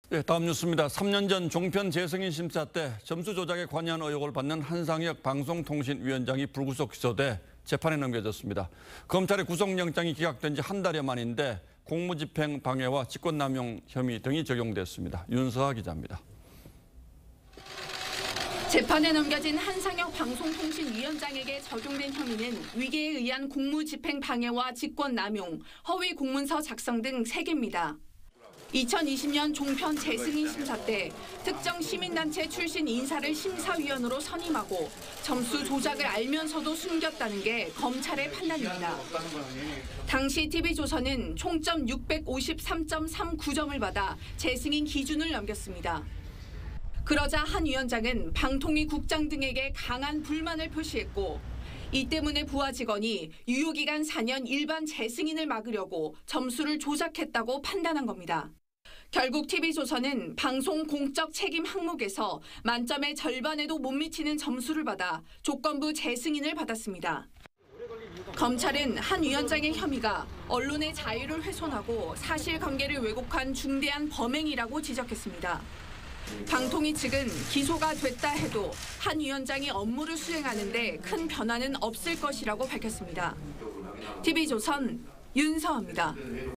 네, 다음 뉴스입니다. 3년 전 종편 재승인 심사 때 점수 조작에 관여한 의혹을 받는 한상혁 방송통신위원장이 불구속 기소돼 재판에 넘겨졌습니다. 검찰의 구속영장이 기각된 지 한 달여 만인데 공무집행 방해와 직권남용 혐의 등이 적용됐습니다. 윤서아 기자입니다. 재판에 넘겨진 한상혁 방송통신위원장에게 적용된 혐의는 위계에 의한 공무집행 방해와 직권남용, 허위 공문서 작성 등 3개입니다. 2020년 종편 재승인 심사 때 특정 시민단체 출신 인사를 심사위원으로 선임하고 점수 조작을 알면서도 숨겼다는 게 검찰의 판단입니다. 당시 TV조선은 총점 653.39점을 받아 재승인 기준을 넘겼습니다. 그러자 한 위원장은 방통위 국장 등에게 강한 불만을 표시했고 이 때문에 부하 직원이 유효기간 4년 일반 재승인을 막으려고 점수를 조작했다고 판단한 겁니다. 결국 TV조선은 방송 공적 책임 항목에서 만점의 절반에도 못 미치는 점수를 받아 조건부 재승인을 받았습니다. 검찰은 한 위원장의 혐의가 언론의 자유를 훼손하고 사실관계를 왜곡한 중대한 범행이라고 지적했습니다. 방통위 측은 기소가 됐다 해도 한 위원장이 업무를 수행하는 데 큰 변화는 없을 것이라고 밝혔습니다. TV조선 윤서아입니다.